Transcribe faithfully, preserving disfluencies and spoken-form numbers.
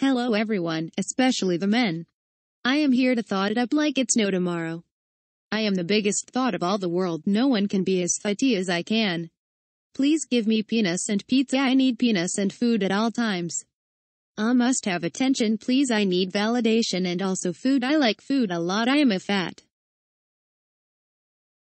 Hello everyone, especially the men. I am here to thought it up like it's no tomorrow. I am the biggest thought of all the world. No one can be as thotty as I can. Please give me penis and pizza. I need penis and food at all times. I must have attention please. I need validation and also food. I like food a lot. I am a fat